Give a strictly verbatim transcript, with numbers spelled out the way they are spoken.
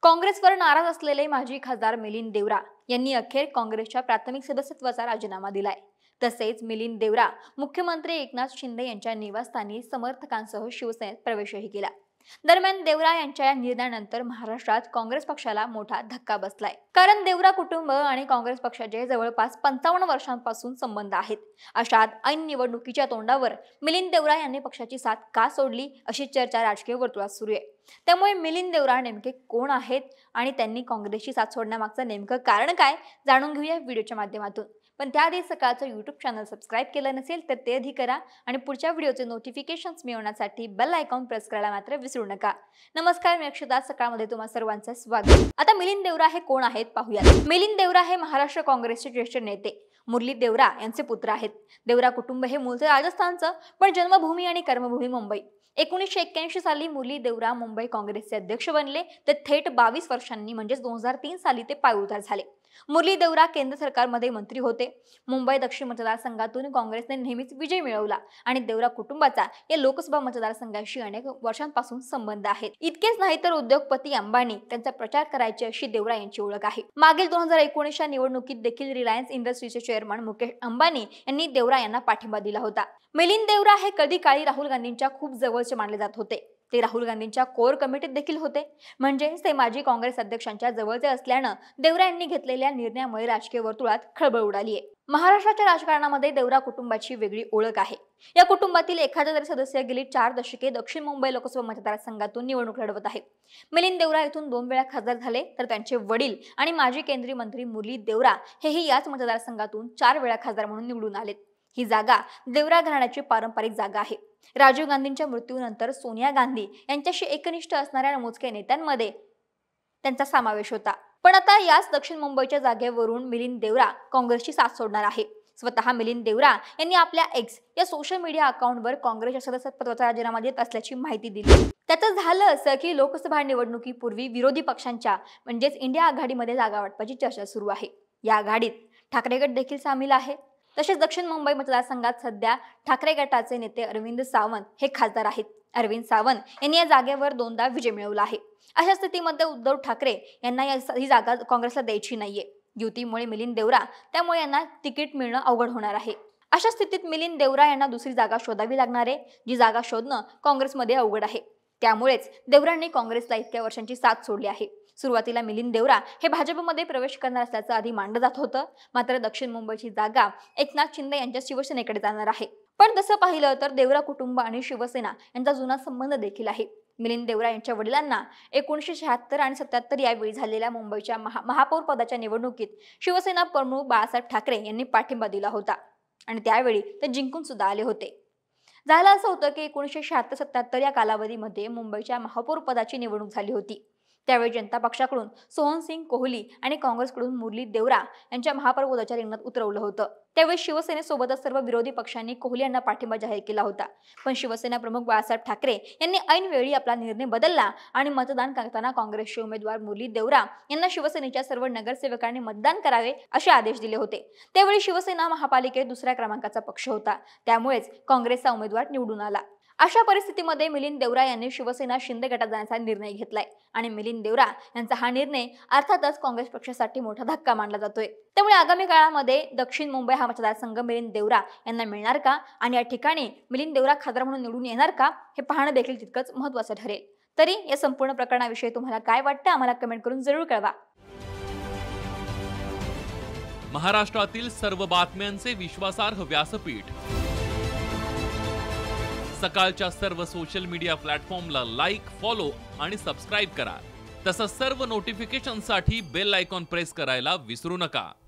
काँग्रेसवर नाराज असलेले माजी खासदार मिलिंद देवरा यांनी अखेर काँग्रेसच्या प्राथमिक सदस्यत्वाचा राजीनामा दिलाय। तसेच मिलिंद देवरा मुख्यमंत्री एकनाथ शिंदे यांच्या निवासस्थानी समर्थकांसह शिवसेनेत प्रवेशही केला। दरम्यान देवरा यांच्या या निर्णयानंतर महाराष्ट्रात काँग्रेस पक्षाला मोठा धक्का बसलाय। कारण देवरा कुटुंब आणि काँग्रेस पक्षाचे जवळपास पंचावन्न वर्षांपासून संबंध आहेत। अशात ऐन निवडणुकीच्या तोंडावर मिलिंद देवरा यांनी पक्षाची साथ का सोडली अशी चर्चा राजकीय वर्तुळात सुरू आहे। त्यामुळे मिलिंद देवरा नेमके कोण आहेत आणि त्यांनी काँग्रेसची साथ सोडण्यामागचं नेमकं कारण काय जाणून घेऊया व्हिडिओच्या माध्यमातून। पण त्याआधी सकाळचं यूट्यूब चॅनल सबस्क्राइब केलं नसेल तर ते आधी करा आणि पुढच्या व्हिडिओचे नोटिफिकेशन्स मिळवण्यासाठी बेल आयकॉन प्रेस करायला मात्र विसरू नका। नमस्कार, मी अक्षता, सकाळमध्ये तुम्हा सर्वांचं स्वागत। आता मिलिंद देवरा हे कोण आहेत पाहूया। मिलिंद देवरा हे महाराष्ट्र काँग्रेसचे ज्येष्ठ नेते मुरली देवरा यांचे पुत्र आहेत। देवरा कुटुंब हे मूळचे राजस्थानचं, पण जन्मभूमी आणि कर्मभूमी मुंबई। एकोणीसशे एक्क्याऐंशी साली मुरली देवरा मुंबई काँग्रेसचे अध्यक्ष बनले, तर थेट बावीस वर्षांनी म्हणजे दोन हजार तीन साली ते पायउतार झाले। मुरली देवरा केंद्र सरकारमध्ये मंत्री होते। मुंबई दक्षिण मतदारसंघातून काँग्रेसने नेहमीच विजय मिळवला आणि देवरा कुटुंबाचा या लोकसभा मतदारसंघाशी अनेक वर्षांपासून संबंध आहेत। इतकेच नाही तर उद्योगपती अंबानी त्यांचा प्रचार करायचे अशी देवरा यांची ओळख आहे। मागील दोन हजार एकोणीसच्या निवडणुकीत देखील रिलायन्स इंडस्ट्रीजचे चेअरमन मुकेश अंबानी यांनी देवरा यांना पाठिंबा दिला होता। मिलिंद देवरा हे कधी काळी राहुल गांधींच्या खूप जवळचे मानले जात होते। ते राहुल गांधींच्या कोर कमिटीत देखील होते, म्हणजे ते माजी काँग्रेस अध्यक्षांच्या जवळचे असल्यानं देवरा यांनी घेतलेल्या निर्णयामुळे राजकीय वर्तुळात खळबळ उडाली आहे। महाराष्ट्राच्या राजकारणामध्ये देवरा कुटुंबाची वेगळी ओळख आहे। या कुटुंबातील एखादा तरी सदस्य गेली चार दशके दक्षिण मुंबई लोकसभा मतदारसंघातून निवडणूक लढवत आहेत। मिलिंद देवरा इथून दोन वेळा खासदार झाले, तर त्यांचे वडील आणि माजी केंद्रीय मंत्री मुरली देवरा हेही याच मतदारसंघातून चार वेळा खासदार म्हणून निवडून आलेत। ही जागा देवरा घराण्याची पारंपरिक जागा आहे। राजीव गांधींच्या मृत्यूनंतर सोनिया गांधी यांच्याशी एकनिष्ठ असणाऱ्या मोजक्या नेत्यांमध्ये त्यांचा समावेश होता। पण आता याच दक्षिण मुंबईच्या जागेवरून मिलिंद देवरा काँग्रेसची साथ सोडणार आहे। स्वतः मिलिंद देवरा यांनी आपल्या एक्स या सोशल मीडिया अकाउंटवर काँग्रेसच्या सदस्यत्वाचा राजीनामा देत असल्याची माहिती दिली। त्याचं झालं असं की लोकसभा निवडणुकीपूर्वी विरोधी पक्षांच्या म्हणजेच इंडिया आघाडीमध्ये जागा वाटपाची चर्चा सुरू आहे। या आघाडीत ठाकरे गट देखील सामील आहे। तसेच दक्षिण मुंबई मतदारसंघात सध्या ठाकरे गटाचे नेते अरविंद सावंत हे खासदार आहेत। अरविंद सावंत यांनी या जागेवर दोनदा विजय मिळवला आहे। अशा स्थितीमध्ये उद्धव ठाकरे यांना ही जागा काँग्रेसला द्यायची नाहीये। युतीमुळे मिलिंद देवरा त्यामुळे यांना तिकीट मिळणं अवघड होणार आहे। अशा स्थितीत मिलिंद देवरा यांना दुसरी जागा शोधावी लागणार आहे, जी जागा शोधणं काँग्रेसमध्ये अवघड आहे। त्यामुळेच देवरांनी काँग्रेसला इतक्या वर्षांची साथ सोडली आहे। सुरुवातीला मिलिंद देवरा हे भाजपमध्ये प्रवेश करणार असल्याचं आधी मानलं जात होतं, मात्र दक्षिण मुंबईची जागा एकनाथ शिंदे यांच्या शिवसेनेकडे जाणार आहे। पण तसं पाहिलं तर देवरा कुटुंब आणि शिवसेना यांचा जुना संबंध देखील आहे। मिलिंद देवरा यांच्या वडिलांना एकोणीसशे शहात्तर आणि सत्याहत्तर यावेळी झालेल्या मुंबईच्या महा महापौर पदाच्या निवडणुकीत शिवसेना प्रमुख बाळासाहेब ठाकरे यांनी पाठिंबा दिला होता आणि त्यावेळी ते जिंकून सुद्धा आले होते। झालं असं होतं की एकोणीसशे शहात्तर सत्याहत्तर या कालावधीमध्ये मुंबईच्या महापौर पदाची निवडणूक झाली होती। त्यावेळी जनता पक्षाकडून सोहन सिंग कोहली आणि काँग्रेसकडून मुरली देवरा यांच्या महापौर पदाच्या रिंगणात उतरवलं होतं। त्यावेळी शिवसेनेसोबतच सर्व विरोधी पक्षांनी कोहली यांना पाठिंबा जाहीर केला होता, पण शिवसेना प्रमुख बाळासाहेब ठाकरे यांनी ऐन वेळी आपला निर्णय बदलला आणि मतदान करताना काँग्रेसचे उमेदवार मुरली देवरा यांना शिवसेनेच्या सर्व नगरसेवकांनी मतदान करावे असे आदेश दिले होते। त्यावेळी शिवसेना महापालिकेत दुसऱ्या क्रमांकाचा पक्ष होता, त्यामुळेच काँग्रेसचा उमेदवार निवडून आला। अशा परिस्थितीमध्ये मिलिंद देवरा यांनी शिवसेना शिंदे गटात जाण्याचा निर्णय घेतलाय आणि मिलिंद देवरा यांचा हा निर्णय अर्थातच काँग्रेस पक्षासाठी मोठा धक्का मानला जातोय। त्यामुळे आगामी काळामध्ये दक्षिण मुंबई हा मतदारसंघ मिलिंद देवरा यांना मिळणार का आणि या ठिकाणी मिलिंद देवरा खासदार म्हणून निवडून येणार का हे पाहणं देखील तितकंच महत्त्वाचं ठरेल। तरी या संपूर्ण प्रकरणाविषयी तुम्हाला काय वाटतं आम्हाला कमेंट करून जरूर कळवा। महाराष्ट्रातील सर्व बातम्यांचे विश्वासार्ह व्यासपीठ सकाळच्या सर्व सोशल मीडिया प्लॅटफॉर्मला लाईक, फॉलो आणि सबस्क्राईब करा। तसंच सर्व नोटिफिकेशनसाठी बेल आयकॉन प्रेस करायला विसरू नका।